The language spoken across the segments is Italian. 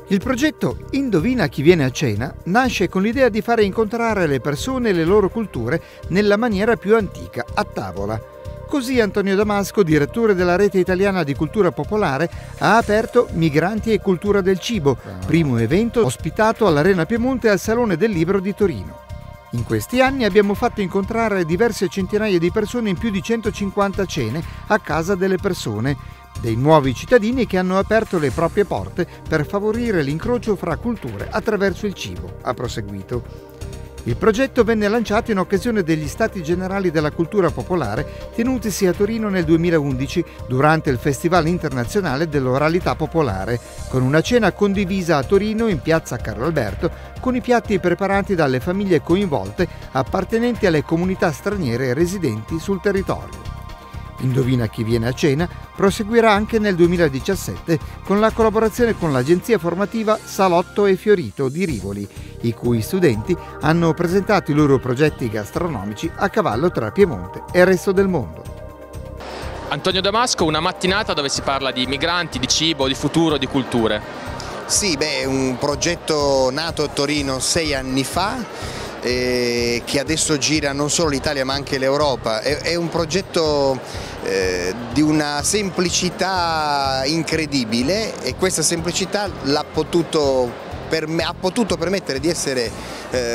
Il progetto Indovina chi viene a cena nasce con l'idea di fare incontrare le persone e le loro culture nella maniera più antica, a tavola. Così Antonio Damasco, direttore della Rete Italiana di Cultura Popolare, ha aperto Migranti e Cultura del Cibo, primo evento ospitato all'Arena Piemonte al Salone del Libro di Torino. In questi anni abbiamo fatto incontrare diverse centinaia di persone in più di 150 cene a casa delle persone, dei nuovi cittadini che hanno aperto le proprie porte per favorire l'incrocio fra culture attraverso il cibo, ha proseguito. Il progetto venne lanciato in occasione degli Stati Generali della Cultura Popolare tenutisi a Torino nel 2011 durante il Festival Internazionale dell'Oralità Popolare, con una cena condivisa a Torino in piazza Carlo Alberto con i piatti preparati dalle famiglie coinvolte appartenenti alle comunità straniere residenti sul territorio. Indovina chi viene a cena proseguirà anche nel 2017 con la collaborazione con l'agenzia formativa Salotto e Fiorito di Rivoli, i cui studenti hanno presentato i loro progetti gastronomici a cavallo tra Piemonte e il resto del mondo. Antonio Damasco, una mattinata dove si parla di migranti, di cibo, di futuro, di culture. Sì, un progetto nato a Torino 6 anni fa, che adesso gira non solo l'Italia ma anche l'Europa. È un progetto di una semplicità incredibile, e questa semplicità ha potuto permettere di essere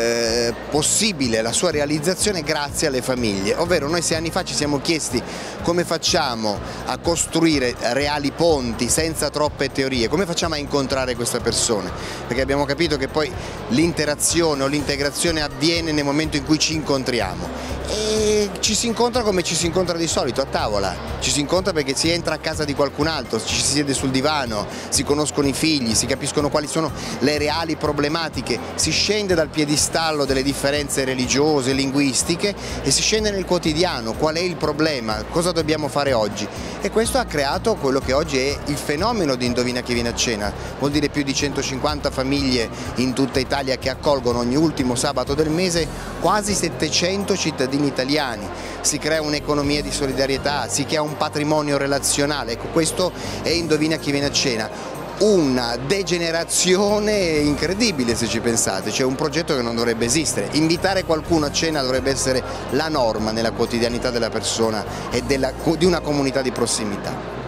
possibile la sua realizzazione grazie alle famiglie. Ovvero, noi 6 anni fa ci siamo chiesti come facciamo a costruire reali ponti senza troppe teorie, come facciamo a incontrare queste persone, perché abbiamo capito che poi l'interazione o l'integrazione avviene nel momento in cui ci incontriamo, e ci si incontra come ci si incontra di solito, a tavola. Ci si incontra perché si entra a casa di qualcun altro, ci si siede sul divano, si conoscono i figli, si capiscono quali sono le reali problematiche, si scende dal piedistallo delle differenze religiose, linguistiche, e si scende nel quotidiano. Qual è il problema? Cosa dobbiamo fare oggi? E questo ha creato quello che oggi è il fenomeno di Indovina chi viene a cena. Vuol dire più di 150 famiglie in tutta Italia che accolgono ogni ultimo sabato del mese quasi 700 cittadini italiani. Si crea un'economia di solidarietà, si crea un patrimonio relazionale. Ecco, questo è Indovina chi viene a cena. Una degenerazione incredibile, se ci pensate, cioè un progetto che non dovrebbe esistere. Invitare qualcuno a cena dovrebbe essere la norma nella quotidianità della persona e di una comunità di prossimità.